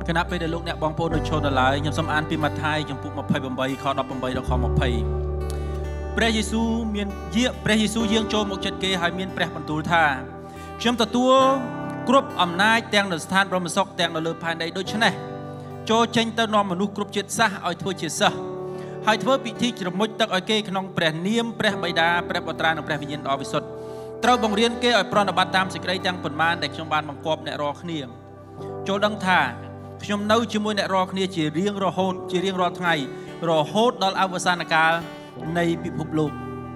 คณะไปในโลกเนี่ยบางปนโดยชนอะไรยำสำอางปีมาไทยยำปุกมาภัยบำบัยขอดับบำบัยเราขอมาภัยพระเยซูเมียนเยี่ยพระเยซูเยี่ยงโจมอกจัดเกหายเมียนพระบรรทุลท่าเชื่อมตัวกรุ๊ปอำนาจแตงในสถานบรมศกแตงในเลือภายในโดยชนะโจเจนตนอมมนุษย์กรุ๊ปจิตซะเอาทั่วจิตซะให้ทั่วพิธีจรมุดตักเอาเกขนองพระเนียมพระบิดาพระบุตรและพระวิญญาณอวิสุทธิ์เต้าบังเรียนเกเอาปรนบัตตามสิ่งใดจังผลมาเด็กชมบานบังกอบในรอขณีโจดังท่าขยมเน่าจมวยในรอขณีจีเรียงรอโหดจีเรียงรอไงรอโหดดอลอวสานกาลในพิภพโลก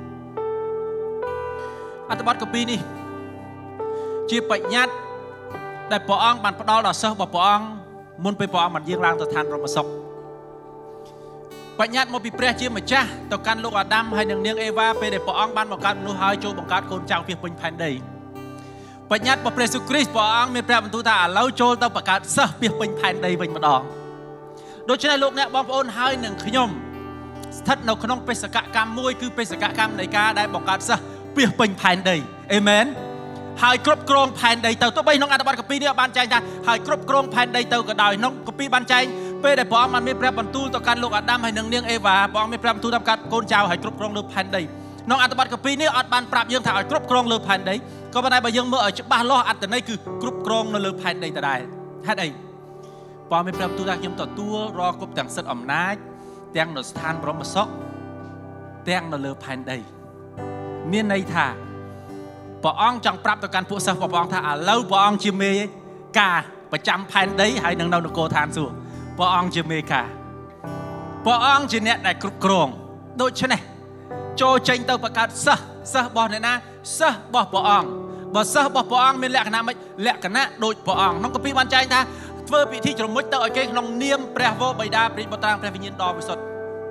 อัตบัตกับปีนี้จีปัญญาได้ปองบันปดอลดอเซอร์บอกปองมุนไปปองมันยิงรางตัวทานรมศกปัญญาโมบิเปรจีมาจ้าต่อการลูกอาดัมให้หนึ่งเนียงเอวาไปได้ปองบันบอกการนูหายโจบังการโกนเจ้าเพียงเป็นแผ่นใดปัญญาพระเยซูคริสต์ปองมีพระบรรทุตาเล่าโจต่อประกาศเซอร์เพียงเป็นแผ่นใดเป็นมาดองโดยเฉพาะลูกเนี่ยบางคนให้หนึ่งขยมทัดนกขนมเป็นสกกรรมมวยคือเป็นสกกรรมในการได้บอกการเซอร์เพียงเป็นแผ่นใดเอเมนหายครบกรองแผ่นใดเต่าตัวใบน้องอัตบัตกับปีนี้บานใจนะหายครบกรองแผ่นใดเต่าก็ได้น้องกับปีบานใจเป้ได้ปองมันมีพระบรรทุต่อการลูกอาดัมให้หนึ่งเนียงเอวาปองมีพระบรรทุทำการโกนเจ้าหายครบกรองเลือแผ่นใดน้องอัตบัตกับปีนี้อัดบานปราบยังถ่ายครบกรองเลือแผ่นใดก็บันไดบยังเมื่อจะบ้าล้ออัดแต่ในคือกรุบกรองในเลือแผ่นใดแต่ได้แค่ใดปอมีพระบรรทุดักยมต่อตัวรอกบแต่งสัตว์อำนาจแต่งในสถานบรมศกแต่งในเลือแผ่นใดเมียนในท่าปองจังปรับต่อการผู้สาวปองท่าเล่าปองจิเมกาประจำแผ่นใดให้หนังนโกทานสู่ปองจิเมกาปองจิเนตได้กรุบกรองโดยเช่นโจเจนเตอประกาศซะบอลเนี่ยนะซะบอปองบอซะบอปองมีแหลกนะไม่แหลกนะโดยปองน้องกปีวันใจท่าเพื่อพิธีจรมุดเตอเก่งน้องเนียมพระวบิดาปริบตรางพระวิญญาณดอวิสุทธิ์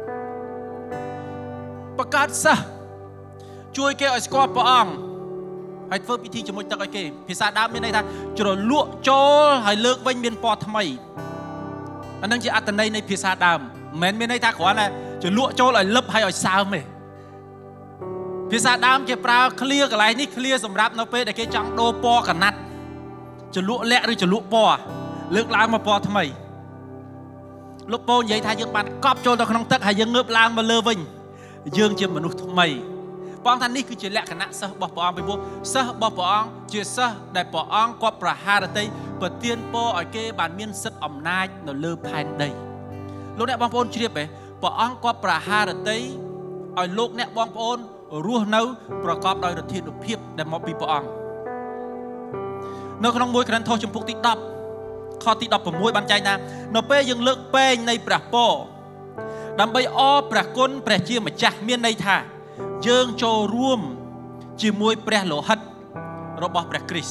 ประกาศซะช่วยเกี่ยวกับปองให้เพื่อพิธีจมุดตะไคร้พิซาดามมีในท่าจะลวกโจให้เลิกไว้เมียนปอทำไมอันนั้นจะอัตในในพิซาดามเหม็นมีในท่าขวานเลยจะลวกโจให้เลิบให้อ่อยสาวไหมพิซาดามจะปลาเคลียร์อะไรนี่เคลียร์สำหรับนาเป้แต่แกจังโดปอกันนัดจะลวกแหละหรือจะลวกปอเลิกล้างมาปอทำไมลูกโป่งใหญ่ท่ายังปันกอบโจตะขนมตักให้ยังเงือบล้างมาเลือวิ่งยังจะมนุษย์ทำไมปองท่านนี้คือเจริญคณะเสบปองไปบุเสบปองเจเสได้ปองก็ประหารได้เปิดเตียนโปอเกบานเมียนสัตอำนาจในเลือแผ่นใดลูกเนี่ยบางปอนเชียบไปปองก็ประหารได้เอาลูกเนี่ยบางปอนรู้เนื้อประกอบโดยระเทียนเพียบได้มอบปีปองในขนมมวยขนาดโทชมพูติดดับข้อติดดับผมมวยบันใจนะนเป้ยังเลิกเป้ในประโปดำใบอ้อประก้นประเจียมจักเมียนในท่าเยื่อโจร่วมจีมวยเปรโลหัดรบเปรคริส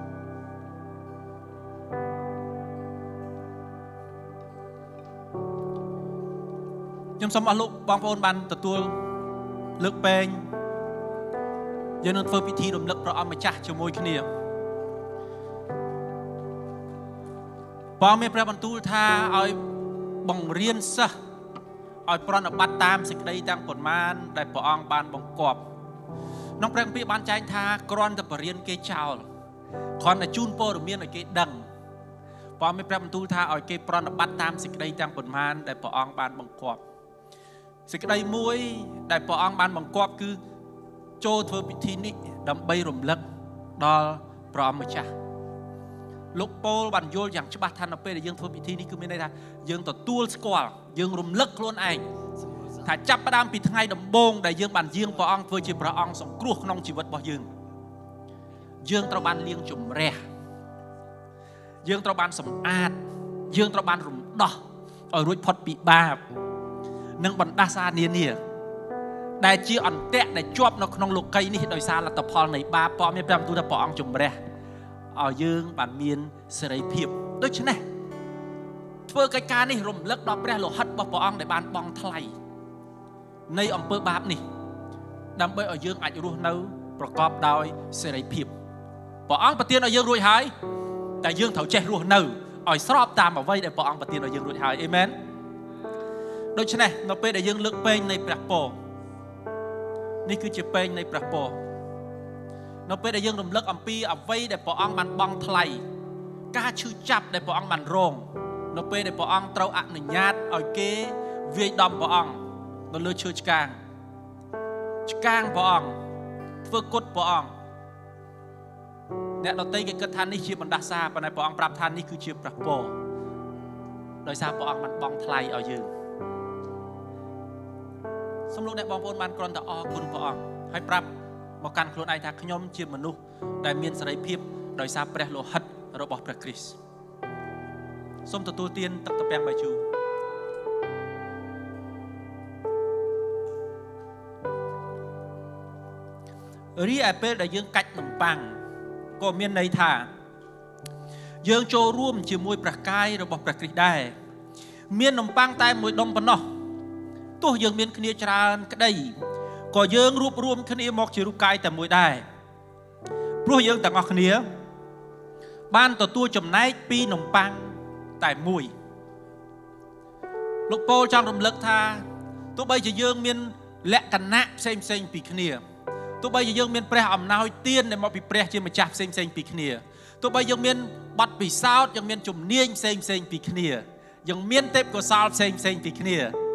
ยมสมอลุบางปอนบันตะตัวเลิกเป็นยังนั่งเฟิร์พิธีรวมเลิกเราเอามาจักจีมวยขี้เหนียวปองมีพระบรรทุท่าเอาบังเรียนซะเอาปรนบัตตามสิ่งใดต่างผลมานได้ปองบานบังกอบน้องแปลงปีบานใจท่ากรอนจะปเรียนเกเจ้าคอนจูนโปรเมียนเกดังปองมีพระบรรทุท่าเอาเกปรนบัตตามสิ่งใดต่างผลมานได้ปองบานบังกอบสิ่งใดมวยได้ปองบานบังกอบคือโจทย์พิธีนี้ดำใบรมเล็กดอลปรอมจ้าลูกโปบันโยอย่างฉบับทันเอาไปแต่ยังทำพิธีนี้คือไม่ได้ท่ายังต่อตัวสกอลยังรวมเลิกล้วนเองถ้าจับประดามปีทั้งไงดำบงได้ยังบันยังปองเพื่อจีประองส่งกลัวขนมชีวิตบ่ยังตระบันเลี้ยงจุ่มแร่ยังตระบันสมอาดยังตระบันรุมดอกเอารุ่ยพอดปีบาบนั่งบันดาซาเนียเนี่ยได้จีอ่อนแตะได้จวบนกขนมลูกไก่นี่โดยซาลัตพอลในบาปอมีประตูตะปองจุ่มแร่เอายืงบันเมียนเสรีเพียบโดยเฉพาะเพื่อการนี่รวมเลิกดอกแร่โลหัดบ่ปองในบ้านปองทลายในอำเภอบาปนี่ดำไปเอายืงอาจรู้เนื้อประกอบโดยเสรีเพียบปองปฏิเนเอายืงรวยหายแต่ยืงเถาเจรู้เนื้อเอาสอบตามเอาไว้ได้ปองปฏิเนเอายืงรวยหายเอเมนโดยเฉพาะเราไปได้ยืงเลิกเป็นในประโปนี่คือจะเป็นในประโปเราไปได้ยังรำลึกอัมพีเอาไว้ได้ปองมันบังทลายกล้าชื่อจับได้ปองมันโรงនៅពេលដែលព្រះអង្គត្រូវអនុញ្ញាតឲ្យគេវាយដំព្រះអង្គនៅលើឈើឆ្កាងព្រះអង្គធ្វើគុតព្រះអង្គអ្នកដទៃគេគិតថានេះជាបណ្ដាសាប៉ុន្តែព្រះអង្គប្រាប់ថានេះគឺជាព្រះពរដោយសារព្រះអង្គបានបង់ថ្លៃឲ្យយើងសូមលោកអ្នកបងប្អូនបានគ្រាន់តែអរគុណព្រះអង្គហើយប្រាប់មកកាន់ខ្លួនឯងថាខ្ញុំជាមនុស្សដែលមានសេរីភាពដោយសារព្រះលោហិតរបស់ព្រះគ្រីស្ទសូមទទួលទានទឹកត្រពាំងបាយជូររីឯពេលដែលយើងកាច់នំប៉័ងក៏មានន័យថាយើងចូលរួមជាមួយព្រះកាយរបស់ព្រះគ្រីស្ទដែរមាននំប៉័ងតែមួយដុំប៉ុណ្ណោះទោះយើងមានគ្នាច្រើនក្តីក៏យើងរួបរวมគ្នាមកជារូបកាយតែមួយដែរព្រោះយើងទាំងអស់គ្នាបានទទួលចំណែកពីនំប៉័ងតែមួយលោកប៉ូលចង់រំលឹកថាទោះបីជាយើងមានលក្ខណៈផ្សេងពីគ្នាទោះបីជាយើងមានព្រះអំណោយទានដែលមកពីព្រះជាម្ចាស់ផ្សេងពីគ្នាទោះបីយើងមានបទពិសោធន៍យើងមានជំនាញផ្សេងពីគ្នាយើងមានទេពកោសល្យផ្សេងពីគ្នា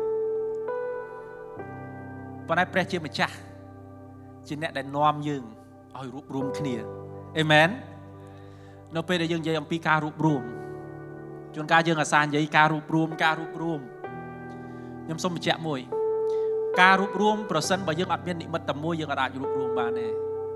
ប៉ុន្តែព្រះជាម្ចាស់ជាអ្នកដែលនាំយើងឲ្យរួបរวมគ្នាអេមែននៅពេលដែលយើងនិយាយអំពីការរួបរวมជួនកាលយើងអាសានិយាយការរួបរวมខ្ញុំសូមបញ្ជាក់មួយការរួបរวมប្រសិនបើយើងអត់មាននិមិត្តតែមួយយើងអាចរួបរวมបានទេ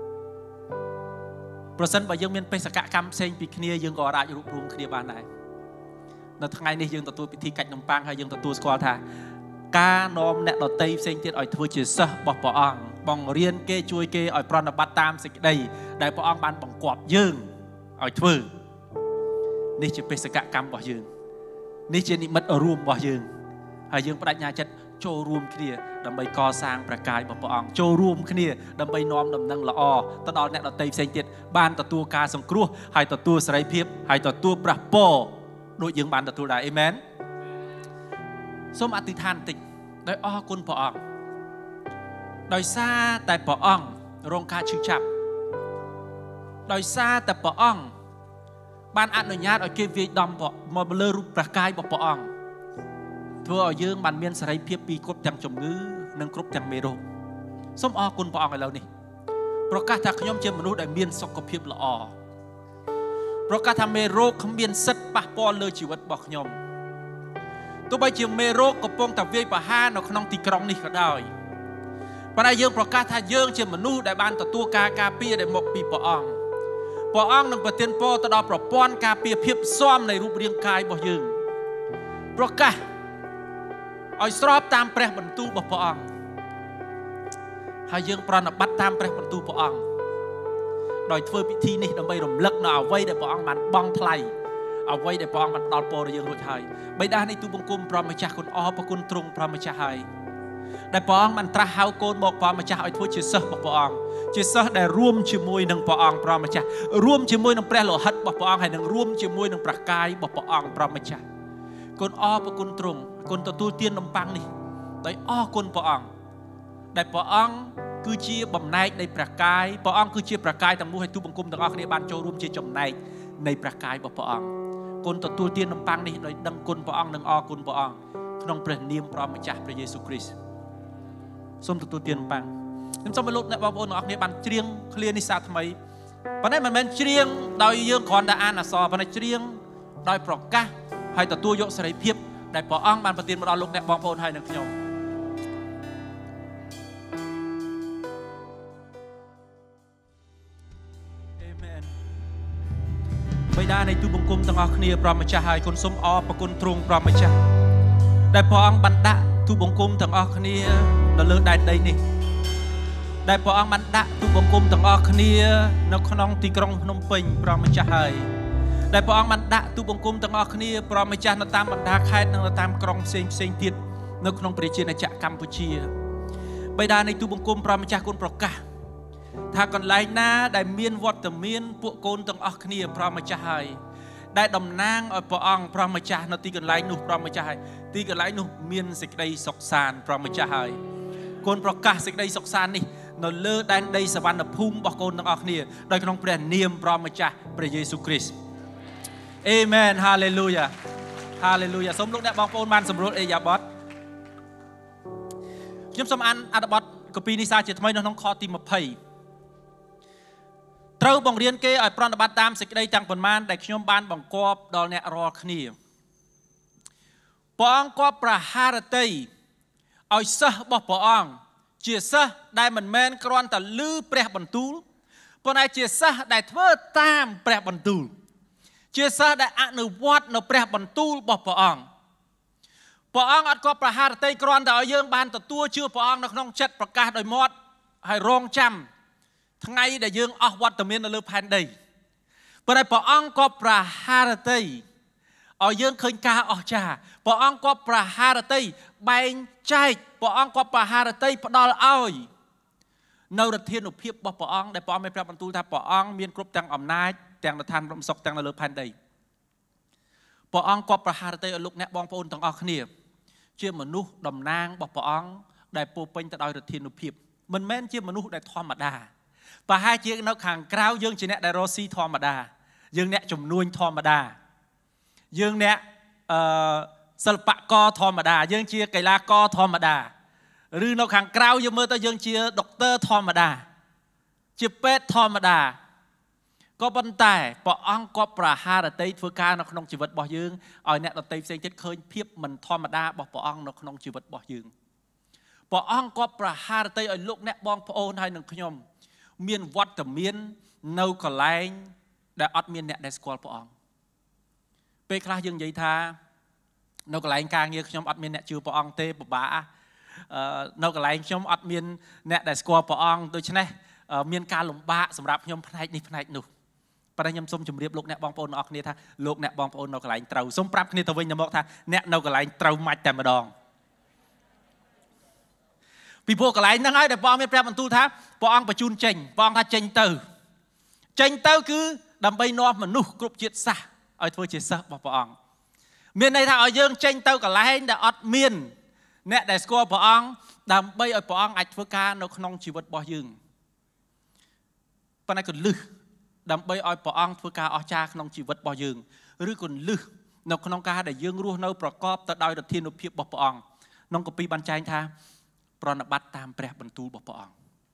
ប្រសិនបើយើងមានបេសកកម្មផ្សេងពីគ្នាយើងក៏អាចរួបរวมគ្នាបានដែរនៅថ្ងៃនេះយើងទទួលពិធីកាច់នំប៉័ងហើយយើងទទួលស្គាល់ថាការនាំអ្នកដទៃផ្សេងទៀតឲ្យធ្វើជាសិស្សរបស់ព្រះអង្គបង្រៀនគេជួយគេឲ្យប្រតិបត្តិតាមសេចក្តីដែលព្រះអង្គបានបង្គាប់យើងឲ្យធ្វើនេះជាបេសកកម្មរបស់យើងនេះជានិមិត្តរួមរបស់យើងហើយយើងបដិញ្ញាចិត្តចូលរួមគ្នាដើម្បីកសាងព្រះកាយរបស់ព្រះអង្គចូលរួមគ្នាដើម្បីនាំដំណឹងល្អទៅដល់អ្នកដទៃផ្សេងទៀតបានទទួលការសង្គ្រោះហើយទទួលសេរីភាពហើយទទួលព្រះពរដូចយើងបានទទួលដែរអេមែនសូមអធិដ្ឋានបន្តិចដោយអរគុណព្រះអង្គដោយសារតែព្រះអង្គរងការឈឺចាប់ដោយសារតែព្រះអង្គបានអនុញ្ញាតឲ្យគេវាយដំមកលើរូបព្រះកាយរបស់ព្រះអង្គធ្វើឲ្យយើងបានមានសេរីភាពពីគ្រប់ទាំងជំងឺនិងគ្រប់ទាំងមេរោគសូមអរគុណព្រះអង្គឥឡូវនេះប្រកាសថាខ្ញុំជាមនុស្សដែលមានសុខភាពល្អប្រកាសថាមេរោគគ្មានសិទ្ធិប៉ះពាល់លើជីវិតរបស់ខ្ញុំទោះបីជាមេរោគកំពុងតែវាយប្រហារនៅក្នុងទីក្រុងនេះក៏ដោយប៉ុន្តែយើងប្រកាសថាយើងជាមនុស្សដែលបានទទួលការការពារដែលមកពីព្រះអង្គនឹងប្រទានពរទៅដល់ប្រព័ន្ធការពារភាពស៊ាំនៃរូបរាងកាយរបស់យើងប្រកាសឲ្យស្របតាមព្រះបន្ទូលរបស់ព្រះអង្គហើយយើងប្រណិប័តតាមព្រះបន្ទូលព្រះអង្គដោយធ្វើពិធីនេះដើម្បីរំលឹកនៅអ្វីដែលព្រះអង្គបានបង់ថ្លៃអ្វីដែលព្រះអង្គបានផ្ដល់ពរដល់យើងរួចហើយបិតានៃទូបង្គំព្រះម្ចាស់គុណអរគុណទ្រង់ព្រះម្ចាស់ហើយដែលព្រះអង្គបានត្រាស់ហៅកូនមកព្រះម្ចាស់ឲ្យធ្វើជាសិស្សរបស់ព្រះអង្គជាសិស្សដែលរួមជាមួយនឹងព្រះអង្គព្រះម្ចាស់រួមជាមួយនឹងព្រះលោហិតរបស់ព្រះអង្គហើយនឹងរួមជាមួយនឹងព្រះកាយរបស់ព្រះអង្គព្រះម្ចាស់គុណអរគុណទ្រង់គុណទទួលទាននំប៉័ងនេះដោយអរគុណព្រះអង្គដែលព្រះអង្គគឺជាបំណែកនៃព្រះកាយព្រះអង្គគឺជាព្រះកាយទាំងមូលឲ្យទូបង្គំទាំងអស់គ្នាបានចូលរួមជាចំណែកនៃព្រះកាយរបស់ព្រះអង្គគុណទទួលទាននំប៉័ងនេះដោយដឹងគុណព្រះអង្គនិងអរគុណព្រះអង្គក្នុងព្រះនាមព្រះម្ចាស់ព្រះយេស៊ូវគ្រីស្ទសូមទទួលទាននំប៉័ងខ្ញុំសូមឲ្យលោកអ្នកបងប្អូនទាំងអស់គ្នាបានច្រៀងឃ្លានេះសាថ្មីប៉ុន្តែមិនមែនច្រៀងដោយយើងគ្រាន់តែអានអក្សរប៉ុន្តែច្រៀងដោយប្រកាសហើយទទួលយកសេរីភាពដែលព្រះអង្គបានប្រទានមកដល់លោកអ្នកបងប្អូនហើយនឹងខ្ញុំអេមែនបិតានៃទូបង្គំទាំងអស់គ្នាព្រះម្ចាស់ហើយគុណសូមអរគុណទ្រង់ព្រះម្ចាស់ដែលព្រះអង្គបានដាក់ទូបង្គំទាំងអស់គ្នានៅលើដែនដីនេះដែលព្រះអង្គបានដាក់ទូបង្គំទាំងអស់គ្នានៅក្នុងទីក្រុងភ្នំពេញព្រះម្ចាស់ហើយដែលព្រះអង្គបានដាក់ទូបង្គំទាំងអស់គ្នាព្រះម្ចាស់នៅតាមបណ្ដាខេត្តនិងនៅតាមក្រុងផ្សេងទៀតនៅក្នុងប្រជាណាចក្រកម្ពុជាបិតានៃទូបង្គំព្រះម្ចាស់គុណប្រកាសថាកន្លែងណាដែលមានវត្តមានពួកកូនទាំងអស់គ្នាព្រះម្ចាស់ហើយដែលតំណាងឲ្យព្រះអង្គព្រះម្ចាស់នៅទីកន្លែងនោះព្រះម្ចាស់ហើយទីកន្លែងនោះមានសេចក្តីសុខសាន្តព្រះម្ចាស់ហើយគុណប្រកាសសេចក្តីសុខសាន្តនេះនៅលើដែនដីសវណ្ណភូមិរបស់កូនទាំងអស់គ្នាដោយក្នុងព្រះនាមព្រះម្ចាស់ព្រះយេស៊ូវគ្រីស្ទអេមែនហាឡេលូយ៉ា Hallelujah សូមលោកអ្នកបងប្អូនបានសម្រួលអេយ៉ាបតខ្ញុំសូមអានអត្ថបទកពីនេះសារជាថ្មីនៅក្នុងខទី20ត្រូវបង្រៀនគេឲ្យប្រតិបត្តិតាមសេចក្តីទាំងប៉ុន្មានដែលខ្ញុំបានបង្គាប់ដល់អ្នករាល់គ្នាព្រះអង្គក៏ប្រហារតីឲ្យសិស្សរបស់ព្រះអង្គជាសិស្សដែលមិនមែនគ្រាន់តែឮព្រះបន្ទូលប៉ុន្តែជាសិស្សដែលធ្វើតាមព្រះបន្ទូលជាសិស្សដែលអនុវត្តនៅព្រះបន្ទូលរបស់ព្រះអង្គអត់ក៏ប្រហារតីគ្រាន់តែឲ្យយើងបានទទួលជឿព្រះអង្គនៅក្នុងចិត្តប្រកាសដោយមាត់ហើយរងចាំថ្ងៃដែលយើងអស់វត្តមាននៅលើផែនដីប៉ុន្តែព្រះអង្គក៏ប្រហារតីឲ្យយើងឃើញការអស្ចារ្យព្រះអង្គក៏ប្រហារតីបែងចែកព្រះអង្គក៏ប្រហារតីផ្ដល់ឲ្យនៅរធានុភាពរបស់ព្រះអង្គដែលព្រះអង្គមានប្រាប់បន្ទូលថាព្រះអង្គមានគ្រប់ទាំងអំណាចទាំងនៅឋានរំសុកទាំងនៅលើផែនដីព្រះអង្គក៏ប្រហារតីឲ្យលោកអ្នកបងប្អូនទាំងអស់គ្នាជាមនុស្សតំណាងរបស់ព្រះអង្គដែលពោពេញទៅដោយរធានុភាពមិនមែនជាមនុស្សដែលធម្មតាប្រហែលជានៅខាងក្រៅយើងជាអ្នកដែលរស់ស៊ីធម្មតាយើងអ្នកជំនួញធម្មតាយើងអ្នកសិល្បករធម្មតាយើងជាកីឡាករធម្មតាឬនៅខាងក្រៅយើងមើលទៅយើងជាដុកទ័រធម្មតាជាពេទ្យធម្មតាក៏ប៉ុន្តែព្រះអង្គក៏ប្រហារតីធ្វើការនៅក្នុងជីវិតរបស់យើងឲ្យអ្នកដទៃផ្សេងទៀតឃើញភាពមិនធម្មតារបស់ព្រះអង្គនៅក្នុងជីវិតរបស់យើងព្រះអង្គក៏ប្រហារតីឲ្យលោកអ្នកបងប្អូនហើយនឹងខ្ញុំមានវត្តមាននៅកន្លែងដែលអត់មានអ្នកដែលស្គាល់ព្រះអង្គពេលខ្លះយើងនិយាយថានៅកន្លែងការងារខ្ញុំអត់មានអ្នកជឿព្រះអង្គទេពិបាកនៅកន្លែងខ្ញុំអត់មានអ្នកដែលស្គាល់ព្រះអង្គដូច្នេះមានការលំបាកសម្រាប់ខ្ញុំផ្នែកនេះផ្នែកនោះប៉ុន្តែខ្ញុំសូមជម្រាបលោកអ្នកបងប្អូនទាំងអស់គ្នាថាលោកអ្នកបងប្អូននៅកន្លែងត្រូវសូមប្រាប់គ្នាទៅវិញទៅមកថាអ្នកនៅកន្លែងត្រូវម៉ាច់តែម្ដងពីព្រោះកន្លែងហ្នឹងហើយដែលព្រះអង្គមានប្រាប់បន្ទូលថាព្រះអង្គបញ្ជូនចេញព្រះអង្គថាចេញទៅគឺដើម្បីនាំមនុស្សគ្រប់ជាតិសាសន៍ឲ្យធ្វើជាសិស្សរបស់ព្រះអង្គមានន័យថាឲ្យយើងចេញទៅកន្លែងដែលអត់មានអ្នកដែលស្គាល់ព្រះអង្គដើម្បីឲ្យព្រះអង្គអាចធ្វើការនៅក្នុងជីវិតរបស់យើងប៉ុន្តែគន្លឹះដើម្បីឲ្យព្រះអង្គធ្វើការអស្ចារ្យក្នុងជីវិតរបស់យើងឬគន្លឹះនៅក្នុងការដែលយើងរស់នៅប្រកបទៅដោយឫទ្ធានុភាពរបស់ព្រះអង្គក្នុងគម្ពីរបានចែងថាប្រណិប័តតាមព្រះបន្ទូលរបស់ព្រះអង្គ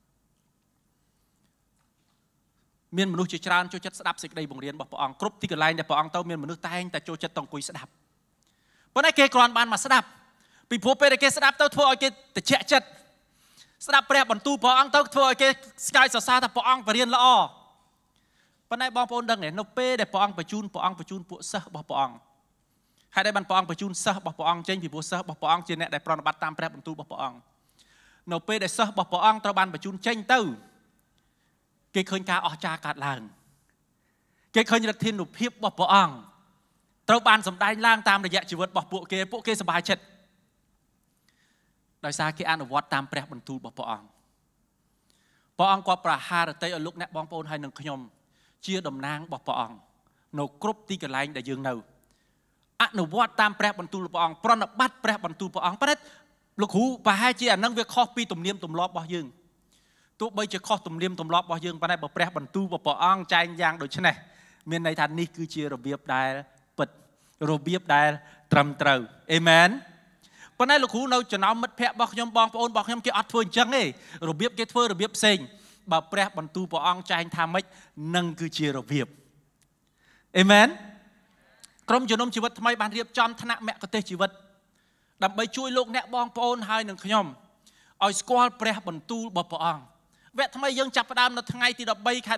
មានមនុស្សជាច្រើនចូលចិត្តស្ដាប់សេចក្តីបង្រៀនរបស់ព្រះអង្គគ្រប់ទីកន្លែងដែលព្រះអង្គទៅមានមនុស្សតែងតែចូលចិត្តទៅអង្គុយស្ដាប់ប៉ុន្តែគេគ្រាន់បានមកស្ដាប់ពីព្រោះពេលដែលគេស្ដាប់ទៅធ្វើឲ្យគេត្រជាក់ចិត្តស្ដាប់ព្រះបន្ទូលព្រះអង្គទៅធ្វើឲ្យគេស្កាយសរសើរថាព្រះអង្គបរៀនល្អប៉ុន្តែបងប្អូនដឹងទេនៅពេលដែលព្រះអង្គបញ្ជូនពួកសិស្សរបស់ព្រះអង្គហើយដែលបានព្រះអង្គបញ្ជូនសិស្សរបស់ព្រះអង្គចេញពីព្រោះសិស្សរបស់ព្រះអង្គជាអ្នកដែលប្រណិប័តតាមព្រះបន្ទូលរបស់ព្រះអង្គនៅពេលដែលសិស្សរបស់ព្រះអង្គត្រូវបានបញ្ជូនចេញទៅគេឃើញការអស្ចារ្យកើតឡើងគេឃើញឫទ្ធានុភាពរបស់ព្រះអង្គត្រូវបានសម្ដែងឡើងតាមរយៈជីវិតរបស់ពួកគេសប្បាយចិត្តដោយសារគេអនុវត្តតាមព្រះបន្ទូលរបស់ព្រះអង្គក៏ប្រហារតីឲ្យលោកអ្នកបងប្អូនហើយនឹងខ្ញុំជាតំណាងរបស់ព្រះអង្គនៅគ្រប់ទីកន្លែងដែលយើងនៅអនុវត្តតាមព្រះបន្ទូលរបស់ព្រះអង្គប្រណិប័តព្រះបន្ទូលព្រះអង្គប៉ុន្តែលោកគ្រូប្រហែលជាអានឹងវាខុសពីទំនៀមទម្លាប់របស់យើងទោះបីជាខុសទំនៀមទម្លាប់របស់យើងប៉ុន្តែបើព្រះបន្ទូលរបស់ព្រះអង្គចែងយ៉ាងដូចនេះមានន័យថានេះគឺជារបៀបដែលពិតរបៀបដែលត្រឹមត្រូវអេមែនប៉ុន្តែលោកគ្រូនៅចំណោមមិត្តភ័ក្តិរបស់ខ្ញុំបងប្អូនរបស់ខ្ញុំគេអត់ធ្វើអញ្ចឹងទេរបៀបគេធ្វើរបៀបផ្សេងបើព្រះបន្ទូលព្រះអង្គចែងថាម៉េចនឹងគឺជារបៀបអេមែនក្រុមជំនុំជីវិតថ្មីបានរៀបចំថ្នាក់មគ្គុទ្ទេសក៍ជីវិតដើម្បីជួយលោកអ្នកបងប្អូនហើយនឹងខ្ញុំឲ្យស្គាល់ព្រះបន្ទូលរបស់ព្រះអង្គវគ្គថ្មីយើងចាប់ផ្ដើមនៅថ្ងៃទី13ខែ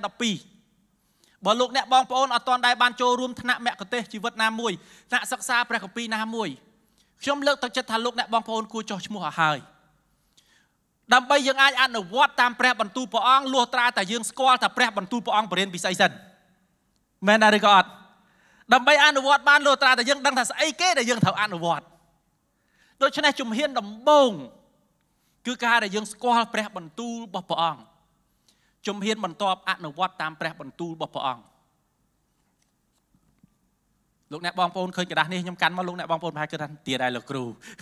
12បើលោកអ្នកបងប្អូនអត់ទាន់ដែរបានចូលរួមថ្នាក់មគ្គុទ្ទេសក៍ជីវិតណាមួយថ្នាក់សិក្សាព្រះគម្ពីរណាមួយខ្ញុំលើកទឹកចិត្តថាលោកអ្នកបងប្អូនគួរចុះឈ្មោះឲ្យហើយដើម្បីយើងអាចអនុវត្តតាមព្រះបន្ទូលព្រះអង្គលុះត្រាតែយើងស្គាល់ថាព្រះបន្ទូលព្រះអង្គបរិញ្ញាបត្រពីស្អីសិនមែនឬក៏អត់ដើម្បីអនុវត្តបានលុះត្រាតែយើងដឹងថាស្អីគេដែលយើងត្រូវអនុវត្តដូច្នេះជំហានដំបូងគឺការដែលយើងស្គាល់ព្រះបន្ទូលរបស់ព្រះអង្គជំហានបន្ទាប់អនុវត្តតាមព្រះបន្ទូលរបស់ព្រះអង្គលោកអ្នកបងប្អូនឃើញกระดาษនេះខ្ញុំកាន់មកលោកអ្នកបងប្អូនប្រហែលគិតថាទៀតដែរលោកគ្រូ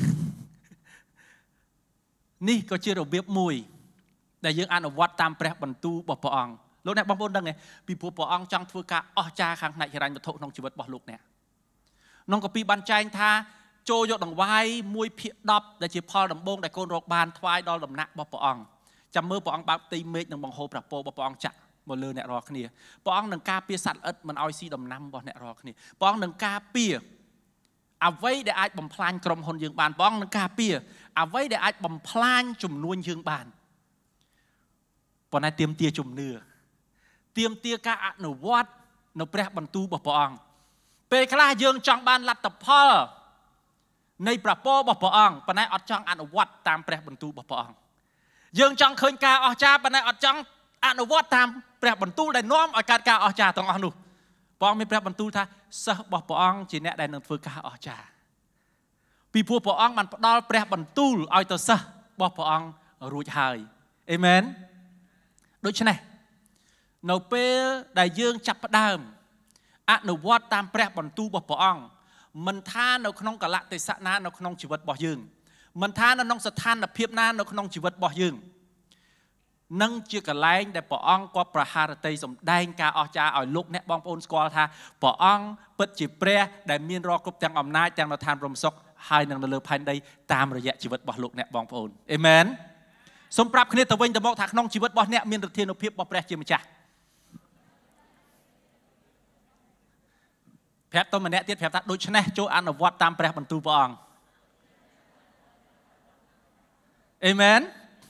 នេះក៏ជារបៀបមួយដែលយើងអនុវត្តតាមព្រះបន្ទូលរបស់ព្រះអង្គលោកអ្នកបងប្អូនដឹងទេពីព្រោះព្រះអង្គចង់ធ្វើការអស្ចារ្យខាងផ្នែកហិរញ្ញវត្ថុក្នុងជីវិតរបស់លោកអ្នកนองกปีบันใจท่าโจยกดังไว้มวยเพียดับแต่จีพอลำบงแต่โกนรกบานทวายดอลลำนักบ่ปองจำมือปองแบบตีเมฆหนึ่งบังโฮปรับโปบ่ปองจักบ่เลือเนี่ยรอគ្នាปองหนึ่งกาเปียสัตว์เอิดมันเอาซีดำน้ำบ่เนี่ยรอគ្នាปองหนึ่งกาเปียเอาไว้ได้อาจบ่มพลานกรมหนยืงบานปองหนึ่งกาเปียเอาไว้ได้อาจบ่มพลานจุ่มนวลยืงบานปอนายเตรียมเตียจุ่มเนื้อเตรียมเตียกาอนุวัตนเปรบรรทุบ่ปองเปคลายืงจังบานลัดตะพ่อในประโปบ่ปองปนายอดจังอนุวัตตามเปรบรรทุบ่ปองยืงจังเคยกาอจาปนายอดจังอนุวัตตามเปรบรรทุได้น้อมอการกาอจาต้องอนุปองมีเปรบรรทุท่าสะบ่ปองจีเนได้หนึ่งฝึกกาอจาปีพัวปองมันดอลเปรบรรทุเอาตัวสะบ่ปองรู้ใจเอเมนโดยเฉพาะในเปรได้ยืงจับดามอนุวัตตามเปรบรรทุบ่ปองมันท่าในขนมกะละเตสนาในขนมชีวิตบ่ยืงมันท่าในน้องสถานเพียบนาในขนมชีวิตบ่ยืงนั่งเชื่อกะไลน์แต่ปอองก็ประหารเตยสมได้กาอจาอ่อยลุกเนี่ยบองปอนสกอลท่าปอองเปิดจีเปรได้มีนรอกรุบจังอำนาจจังประธานรมศกให้นังเลือพันได้ตามระยะชีวิตบ่ลุกเนี่ยบองปอนเอเมนสมปรับคณิตตะวันตะบอกถักน้องชีวิตบ่เนี่ยมีนรเทียนเพียบบ่เปรจีมจ่าแผลต้นมันเนี่ยเตี้ยแผลตัดโดยชนะโจอันวัดตามแปรบรรทุปองเอเมน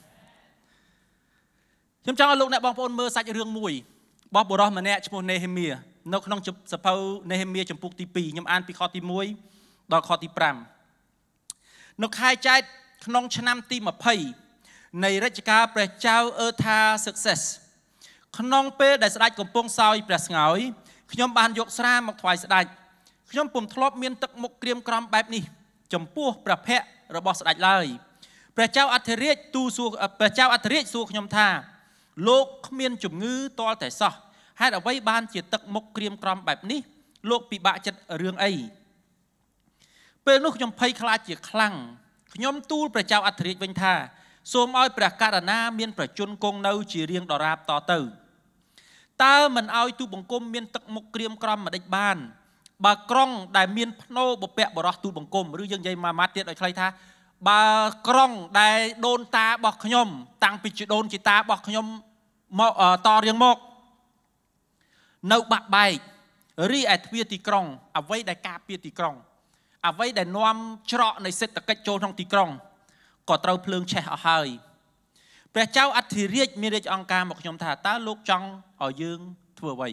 จำจังลูกเนี่ยบางคนเมื่อสัจเรื่องมวยบอกบรอมันเนี่ยชั่วโมงเนเฮเมียนกน้องสะเพาเนเฮเมียจำปุกตีปียำอ่านปีคอตีมวยดอกคอตีปรำนกหายใจน้องชนะตีมาเพยในราชการพระเจ้าธาsuccessน้องเป้ได้สลายกบปงซอยเปรสเงาขยมบานยกสระมาถวายสดายขยมปุ่มทลบเมียนตะมกเกรียมกรอมแบบนี้จมปูประเพะระบอบสดายเลยพระเจ้าอัธเรศตูสูพระเจ้าอัธเรศสูขยมท่าโลกเมียนจุ่มงื้อตอแต่ซอให้เอาไว้บานเจียตะมกเกรียมกรอมแบบนี้โลกปีบะจัดเรื่องไอเป็นลูกขยมไพคลาเจียคลั่งขยมตูพระเจ้าอัธเรศวิญท่าสวมอ้อยประกาศนาเมียนประจุนกงเนาจีเรียงดอราบต่อเติตามันเอาตูบังกลมเมียนตะมกเกรียมกรอมมาได้บ้านบากล้องได้เมียนพโนบเปะบรอตูบังกลมหรือยังใหญ่มามัดเตี้ยโดยใครท่าบากล้องได้โดนตาบอกขยมตั้งปิจิโดนจิตาบอกขยมต่อเรียงมกเนื้อบะใบรีไอทวีตีกรองเอาไว้ได้กาเปียตีกรองเอาไว้ได้นวมเจาะในเซตตะกัจโจทองตีกรองก็เตาเพลิงแช่เอาให้พระเจ้าอัฐิเรียกมีเรื่ององการบอกขยมถาตาลูกจังเอายืงทั่วไว้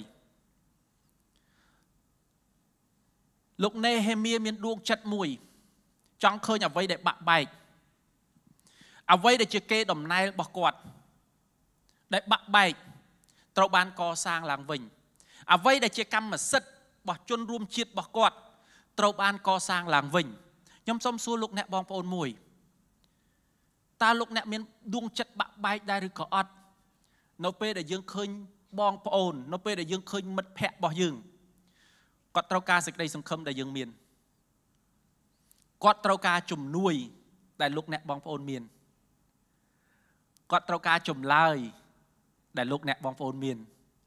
ลูกเนเฮเมียมีดวงจัดมวยจังเคยเอาไว้ได้บะใบเอาไว้ได้เจเกดมนายบอกกอดได้บะใบตรบานก่อสร้างหลังวิ่งเอาไว้ได้เจกรรมมาสึกบอกจนรวมจิตบอกกอดตรบานก่อสร้างหลังวิ่งยมส้มสู้ลูกแนบองปอนมวยตาลูกแนบมีดวงจัดบะใบได้หรือก่อดนเปได้ยังเคยบองปอนนเปได้ยังเคยมัดแพะบอกยังกอดตรกาสิกได้สังคมได้ยังเมียนกอดตรกาจุ่มนุยได้ลูกแนบบองปอนเมียนกอดตรกาจุ่มลายได้ลูกแนบบองปอนเมียน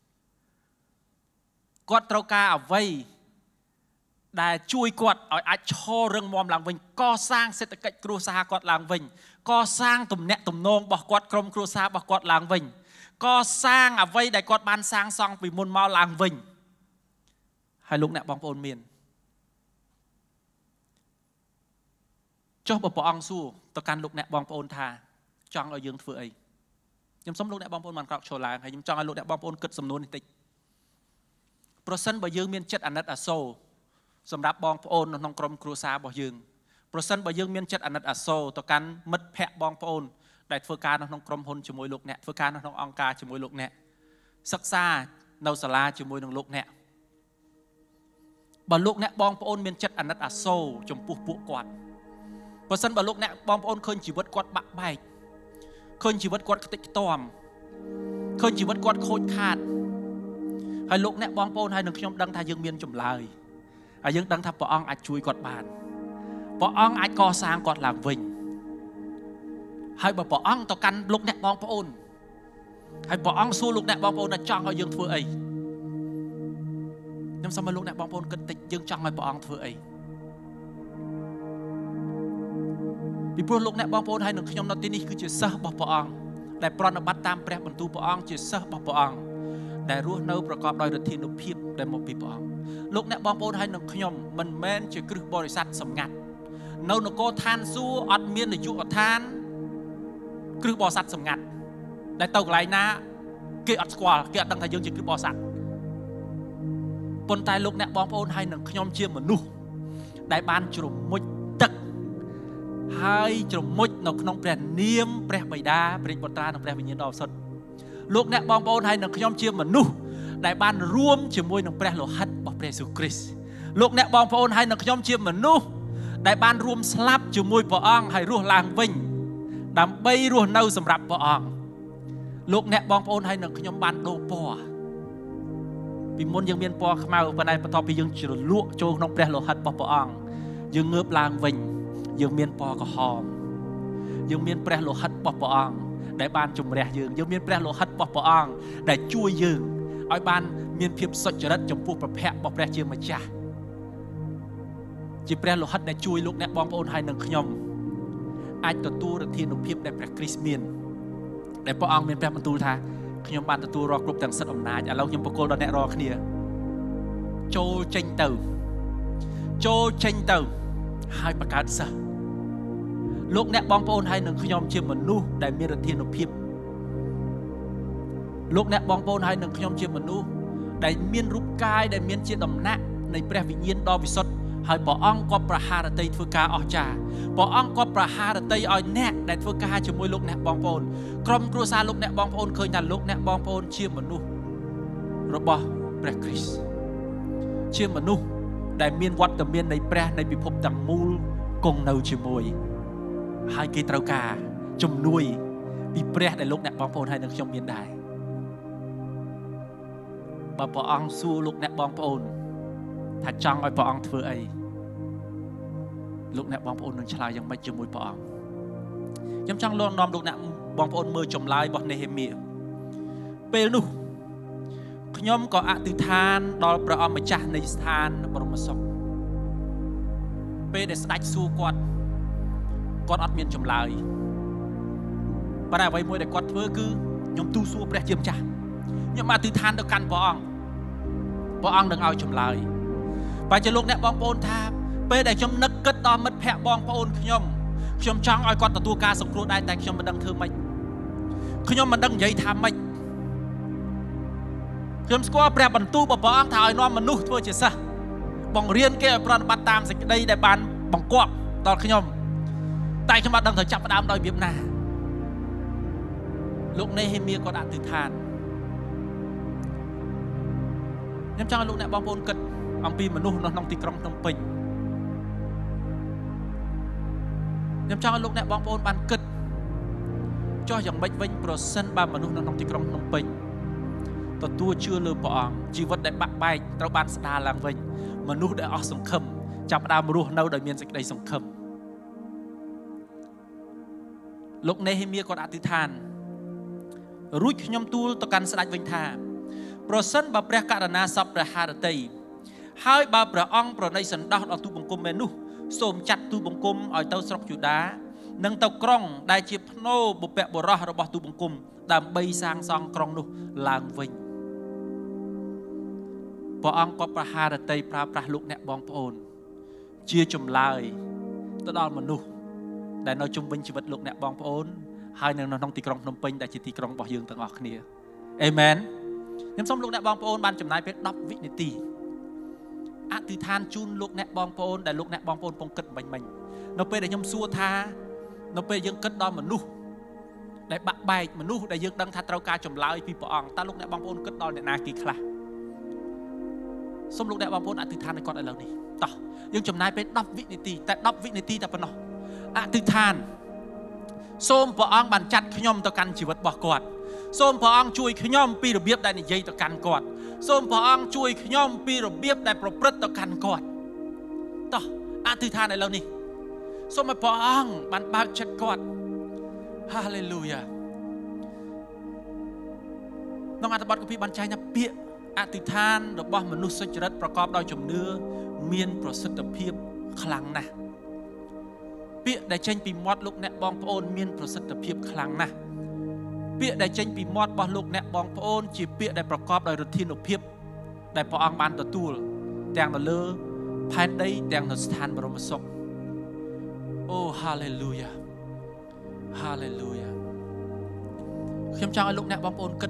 กอดตรกาเอาไว้ได้ช่วยกอดเอาไอ้โชว์เรื่องมอมหลังวิ่งก็สร้างเศรษฐกิจครัวซากอดหลังวิ่งก็สร้างตุ่มเนะตุ่มนงบอกกอดกรมครัวซาบอกกอดหลังวิ่งก็สร้างเอาไว้ได้กอดบานสร้างซองปีมุนมาหลังวิ่งให้ลูกแนบบองปอนเมียนเจ้าปองสู้ต่อการลูกแนบบองปอนทาจังเอายืงเฟื่อยยำสมลูกแนบบองปอนมันกรอกโชว์ลางให้ยำจังเอาลูกแนบบองปอนเกิดสำนวนติดโปรเซนต์บ่ยืงเมียนจัดอันนัดอโซสำหรับบองปอนน้องกรมครูซาบ่ยืงโปรเซนต์บ่ยืงเมียนจัดอันนัดอโซต่อการมัดแพะบองปอนได้เฟื่อการน้องกรมพลจมวยลูกแนเฟื่อการน้ององกาจมวยลูกแนศึกษาเนาสลาจมวยน้องลูกแนบ่ลูกแนบองปอนเมียนจัดอันนัดอโซจมปุกปุกกอดเพราะฉะนั้นบ่ลูกเนี่ยบองปอนเคยชีวิตกอดบะใบเคยชีวิตกอดติดตอมเคยชีวิตกอดโคตรขาดให้ลูกเนี่ยบองปอนให้หนึ่งขยมดังทายังเมียนจุ่มลายให้ยังดังทาปอองอาจช่วยกอดบานปอองอาจก่อสร้างกอดหลังวิ่งให้บ่ปอองต่อกันลูกเนี่ยบองปอนให้ปอองสู้ลูกเนี่ยบองปอนน่ะจ้องเอายังเฟื่อยน้ำสมัยลูกเนี่ยบองปอนก็ติดยังจ้องให้ปอองเฟื่อยពីព្រោះលោកអ្នកបងប្អូនហើយនឹងខ្ញុំនៅទីនេះគឺជាសិស្សរបស់ព្រះអង្គដែលប្រណិប័តតាមព្រះបន្ទូលព្រះអង្គជាសិស្សរបស់ព្រះអង្គដែលរស់នៅប្រកបដោយឫទ្ធានុភាពដែលមកពីព្រះអង្គលោកអ្នកបងប្អូនហើយនឹងខ្ញុំមិនមែនជាគ្រឹះបរិស័ទសម្ងាត់នៅនគរឋានសួគ៌អត់មាននាយកដ្ឋានគ្រឹះបរិស័ទសម្ងាត់ដែលទៅកន្លែងណាគេអត់ស្គាល់គេអត់ដឹងថាយើងជាគ្រឹះបរិស័ទប៉ុន្តែលោកអ្នកបងប្អូនហើយនឹងខ្ញុំជាមនុស្សដែលបានជ្រមុជទឹកហើយជ្រមុជនៅក្នុងព្រះនាមព្រះបិតាព្រះបុត្រានិងព្រះវិញ្ញាណដ៏បរិសុទ្ធលោកអ្នកបងប្អូនហើយនឹងខ្ញុំជាមនុស្សដែលបានរួមជាមួយនឹងព្រះលោហិតរបស់ព្រះយេស៊ូវគ្រីស្ទលោកអ្នកបងប្អូនហើយនឹងខ្ញុំជាមនុស្សដែលបានរួមស្លាប់ជាមួយព្រះអង្គហើយរស់ឡើងវិញដើម្បីរស់នៅសម្រាប់ព្រះអង្គលោកអ្នកបងប្អូនហើយនឹងខ្ញុំបានដូរពណ៌ពីមុនយើងមានពណ៌ខ្មៅប៉ុន្តែបន្ទាប់ពីយើងជ្រលក់ចូលក្នុងព្រះលោហិតរបស់ព្រះអង្គយើងងើបឡើងវិញយើងមានពណ៌ក្រហមយើងមានព្រះលោហិតរបស់ព្រះអង្គដែលបានជំរះយើងមានព្រះលោហិតរបស់ព្រះអង្គដែលជួយយើងឲ្យបានមានភាពសុចរិតចំពោះព្រះភ័ក្ត្ររបស់ព្រះជាម្ចាស់ជាព្រះលោហិតដែលជួយលោកអ្នកបងប្អូនហើយនឹងខ្ញុំអាចទទួលឫទ្ធានុភាពដែលព្រះគ្រីស្ទមានដែលព្រះអង្គមានព្រះបន្ទូលថាខ្ញុំបានទទួលរាល់គ្រប់ទាំងសិទ្ធិអំណាចឥឡូវខ្ញុំបកគលដល់អ្នករាល់គ្នាចូលចេញទៅហើយបង្កើតសិស្សលោកអ្នកបងប្អូនហើយនឹងខ្ញុំជាមនុស្សដែលមានឫទ្ធានុភាពលោកអ្នកបងប្អូនហើយនឹងខ្ញុំជាមនុស្សដែលមានរូបកាយដែលមានជាដំណាក់នៃព្រះវិញ្ញាណដ៏វិសុទ្ធហើយព្រះអង្គក៏ប្រហារតីធ្វើការអស្ចារ្យព្រះអង្គក៏ប្រហារតីឲ្យអ្នកដែលធ្វើការជាមួយលោកអ្នកបងប្អូនក្រុមគ្រួសារលោកអ្នកបងប្អូនឃើញថាលោកអ្នកបងប្អូនជាមនុស្សរបស់ព្រះគ្រីស្ទជាមនុស្សដែលមានវត្តមាននៃព្រះនៃពិភពទាំងមូលគង់នៅជាមួយហើយគេត្រូវការជំនួយពីព្រះដែលលោកអ្នកបងប្អូនហើយនឹងខ្ញុំមានដែរបើព្រះអង្គសួរលោកអ្នកបងប្អូនថាចង់ឲ្យព្រះអង្គធ្វើអីលោកអ្នកបងប្អូននឹងឆ្លើយយ៉ាងម៉េចជាមួយព្រះអង្គខ្ញុំចង់លោកនាំលោកអ្នកបងប្អូនមើលចម្លើយរបស់នេហេមៀពេលនោះខ្ញុំក៏អធិដ្ឋានដល់ព្រះអង្គម្ចាស់នៃស្ថានបរមសុខពេលដែលស្ដេចសួរគាត់អត់មានចម្លើយប៉ុន្តែអ្វីមួយដែលគាត់ធ្វើគឺខ្ញុំទូលសួរព្រះជាម្ចាស់ខ្ញុំអធិដ្ឋានទៅកាន់ព្រះអង្គនឹងឲ្យចម្លើយបើជាលោកអ្នកបងប្អូនថាពេលដែលខ្ញុំនឹកគិតដល់មិត្តភ័ក្តិបងប្អូនខ្ញុំចង់ឲ្យគាត់ទទួលការសង្គ្រោះដែរតែខ្ញុំមិនដឹងធ្វើម៉េចខ្ញុំមិនដឹងនិយាយថាម៉េចខ្ញុំស្គាល់ព្រះបន្ទូលរបស់ព្រះអង្គថាឲ្យនាំមនុស្សធ្វើជាសិស្សបង្រៀនគេឲ្យប្រតិបត្តិតាមសេចក្តីដែលបានបង្គាប់ដល់ខ្ញុំតែខ្ញុំអត់ដឹងត្រូវចាប់ផ្ដើមដោយរបៀបណាលោកនេហេមៀគាត់អធិដ្ឋានខ្ញុំចង់ឲ្យលោកអ្នកបងប្អូនគិតអំពីមនុស្សនៅក្នុងទីក្រុងភ្នំពេញខ្ញុំចង់ឲ្យលោកអ្នកបងប្អូនបានគិតចុះយ៉ាងម៉េចវិញប្រសិនបើមនុស្សនៅក្នុងទីក្រុងភ្នំពេញទទួលជឿលើព្រះអង្គជីវិតដែលបាក់បែកត្រូវបានស្ដារឡើងវិញមនុស្សដែលអស់សង្ឃឹមចាប់ផ្ដើមរស់នៅដោយមានសេចក្តីសង្ឃឹមលោកនេហេមៀគាត់អធិដ្ឋានរួចខ្ញុំទូលទៅកាន់ស្ដេចវិញថាប្រសិនបើព្រះករុណាសពព្រះハរតីហើយបើព្រះអង្គប្រណីសន្តោសដល់ទូបង្គំមែននោះសូមចាត់ទូបង្គំឲ្យទៅស្រុកយូដានិងទៅក្រុងដែលជាភ្នូរបុព្វបុរសរបស់ទូបង្គំដើម្បីសាងសង់ក្រុងនោះឡើងវិញព្រះអង្គក៏ប្រហារតីប្រើប្រាស់លោកអ្នកបងប្អូនជាចម្លើយទៅដល់មនុស្សដែលនៅជុំវិញជីវិតលោកអ្នកបងប្អូនហើយនៅក្នុងទីក្រុងភ្នំពេញដែលជាទីក្រុងរបស់យើងទាំងអស់គ្នាអេមែនខ្ញុំសូមលោកអ្នកបងប្អូនបានចំណាយពេល10វិនាទីអធិដ្ឋានជូនលោកអ្នកបងប្អូនដែលលោកអ្នកបងប្អូនពងគិតមិញនៅពេលដែលខ្ញុំសួរថានៅពេលយើងគិតដល់មនុស្សដែលបាក់បែកមនុស្សដែលយើងដឹងថាត្រូវការចម្លើយពីព្រះអង្គតើលោកអ្នកបងប្អូនគិតដល់អ្នកណាគេខ្លះសូមលោកអ្នកបងប្អូនអធិដ្ឋានឲ្យគាត់ឥឡូវនេះតោះយើងចំណាយពេល10វិនាទីតែ10វិនាទីតែប៉ុណ្ណោះអធិដ្ឋានសូមព្រះអង្គបានចាត់ខ្ញុំទៅកាន់ជីវិតរបស់គាត់សូមព្រះអង្គជួយខ្ញុំពីរបៀបដែលនិយាយទៅកាន់គាត់សូមព្រះអង្គជួយខ្ញុំពីរបៀបដែលប្រព្រឹត្តទៅកាន់គាត់តោះអធិដ្ឋានឥឡូវនេះសូមឲ្យព្រះអង្គបានបើកចិត្តគាត់ហាឡេលូយ៉ាក្នុងអត្ថបទកាពីបានចែងថាពាក្យអធិដ្ឋានរបស់មនុស្សសុចរិតប្រកបដោយជំនឿមានប្រសិទ្ធភាពខ្លាំងណាស់ពាក្យដែលចេញពីមាត់លោកអ្នកបងប្អូនមានប្រសិទ្ធភាពខ្លាំងណាស់ពាក្យដែលចេញពីមាត់របស់លោកអ្នកបងប្អូនជាពាក្យដែលប្រកបដោយឫទ្ធានុភាពដែលព្រះអង្គបានទទួលទាំងនៅលើផែនដីទាំងនៅស្ថានបរមសុខអូ hallelujah hallelujah ខ្ញុំចង់ឲ្យលោកអ្នកបងប្អូនគិត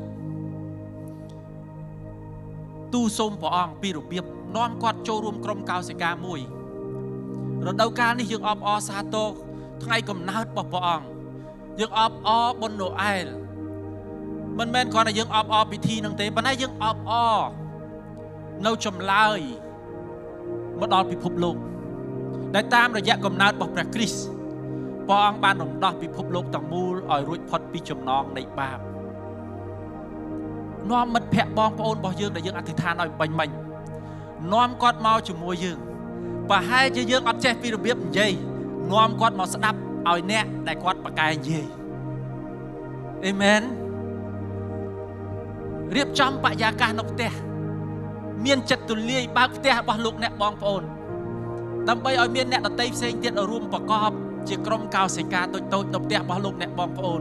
ទូសូមព្រះអង្គពីរបៀបនាំគាត់ចូលរួមក្រុមកោសិកាមួយរដូវកាលនេះយើងអបអរសាទរថ្ងៃកំណើតរបស់ព្រះអង្គយើងអបអរបុណ្យណូអែលមិនមែនគ្រាន់តែយើងអបអរពិធីនឹងទេប៉ុន្តែយើងអបអរនៅចម្លើយមកដល់ពិភពលោកដែលតាមរយៈកំណើតរបស់ព្រះគ្រីស្ទព្រះអង្គបានរំដោះពិភពលោកទាំងមូលឲ្យរួចផុតពីចំណងនៃបាបនាំមិត្តភ័ក្តិបងប្អូនរបស់យើងដែលយើងអធិដ្ឋានឲ្យបាញ់មិញនាំគាត់មកជាមួយយើងប្រហែលជាយើងអត់ចេះពីរបៀបនិយាយនាំគាត់មកស្ដាប់ឲ្យអ្នកដែលគាត់ប្រកែកនិយាយអេមែនរៀបចំបរិយាកាសនៅផ្ទះមានចិត្តទូលាយបើកផ្ទះរបស់លោកអ្នកបងប្អូនដើម្បីឲ្យមានអ្នកដទៃផ្សេងទៀតរួមប្រកបជាក្រុមកោសិកាតូចៗនៅផ្ទះរបស់លោកអ្នកបងប្អូន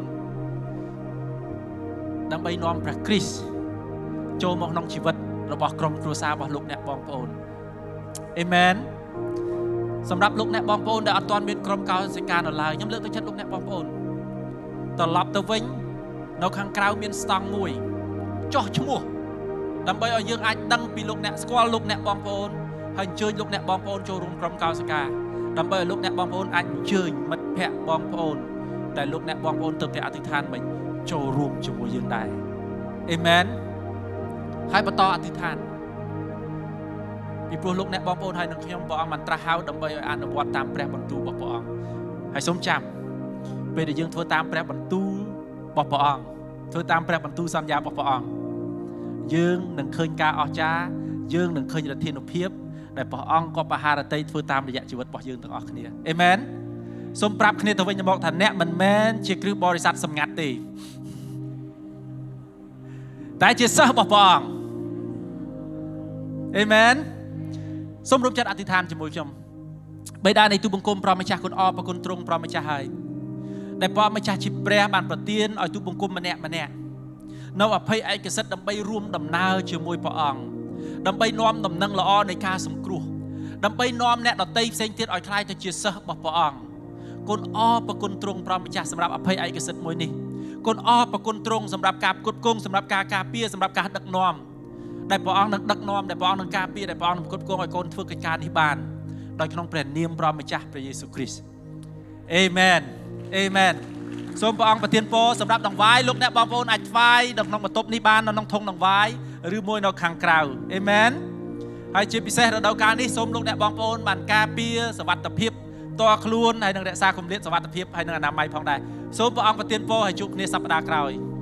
ដើម្បីនាំព្រះគ្រីស្ទចូលមកក្នុងជីវិតរបស់ក្រុមគ្រួសាររបស់លោកអ្នកបងប្អូនអេមែនសម្រាប់លោកអ្នកបងប្អូនដែលអត់ទាន់មានក្រុមកោសិកានៅឡើយខ្ញុំលើកទឹកចិត្តលោកអ្នកបងប្អូនត្រឡប់ទៅវិញនៅខាងក្រៅមានស្តង់មួយចោះឈ្មោះដើម្បីឲ្យយើងអាចដឹងពីលោកអ្នកស្គាល់លោកអ្នកបងប្អូនហើយអញ្ជើញលោកអ្នកបងប្អូនចូលរួមក្រុមកោសិកាដើម្បីឲ្យលោកអ្នកបងប្អូនអាចអញ្ជើញមិត្តភ័ក្តិបងប្អូនដែលលោកអ្នកបងប្អូនទើបតែអធិដ្ឋានមិញចូលរួមជាមួយយើងដែរអេមែនហើយបន្តអធិដ្ឋានពីព្រោះលោកអ្នកបងប្អូនហើយនឹងខ្ញុំព្រះអង្គបានត្រាស់ហៅដើម្បីឲ្យអនុវត្តតាមព្រះបន្ទូលរបស់ព្រះអង្គហើយសូមចាំពេលដែលយើងធ្វើតាមព្រះបន្ទូលរបស់ព្រះអង្គធ្វើតាមព្រះបន្ទូលសន្យារបស់ព្រះអង្គយើងនឹងឃើញការអស្ចារ្យយើងនឹងឃើញឫទ្ធានុភាពដែលព្រះអង្គក៏បហារតីធ្វើតាមរយៈជីវិតរបស់យើងទាំងអស់គ្នាអេមែនសូមប្រាប់គ្នាទៅវិញទៅមកថាអ្នកមិនមែនជាគ្រឹះបរិស័ទសម្ងាត់ទេតែជាសិស្សរបស់ព្រះអង្គអេមែនសូមរួមចិត្តអធិដ្ឋានជាមួយខ្ញុំបិតានៃទូបង្គំព្រះម្ចាស់គុណអរព្រគុណទ្រង់ព្រះម្ចាស់ហើយដែលព្រះម្ចាស់ជាព្រះបានប្រទានឲ្យទូបង្គំម្នាក់នៅអភ័យឯកសិទ្ធិដើម្បីរួមដំណើរជាមួយព្រះអង្គដើម្បីនាំដំណឹងល្អនៃការសង្គ្រោះដើម្បីនាំអ្នកដទៃផ្សេងទៀតឲ្យក្លាយទៅជាសិស្សរបស់ព្រះអង្គគុណអរព្រគុណទ្រង់ព្រះម្ចាស់សម្រាប់អភ័យឯកសិទ្ធិមួយនេះគុណអរព្រគុណទ្រង់សម្រាប់ការផ្គត់ផ្គង់សម្រាប់ការការពារសម្រាប់ការដឹកនាំដែលព្រះអង្គនឹងដឹកនាំដែលព្រះអង្គនឹងការពារដែលព្រះអង្គនឹងផ្គត់ផ្គង់ឲ្យកូនធ្វើកិច្ចការនេះបានដោយក្នុងព្រះនាមព្រះម្ចាស់ព្រះយេស៊ូវគ្រីស្ទអេមែនអេមែនសូមព្រះអង្គប្រទានពរសម្រាប់ដង្វាយលោកអ្នកបងប្អូនអាចថ្វាយនៅក្នុងបន្ទប់នេះបាននៅក្នុងធុងដង្វាយឬមួយនៅខាងក្រៅអេមែនហើយជាពិសេសរដូវកាលនេះសូមលោកអ្នកបងប្អូនបានការពារសុវត្ថិភាពតខ្លួនហើយនឹងរក្សាគម្លាតសុវត្ថិភាពហើយនឹងអនាម័យផងដែរសូមព្រះអង្គប្រទានពរឲ្យជួបគ្នាសប្តាហ៍ក្រោយ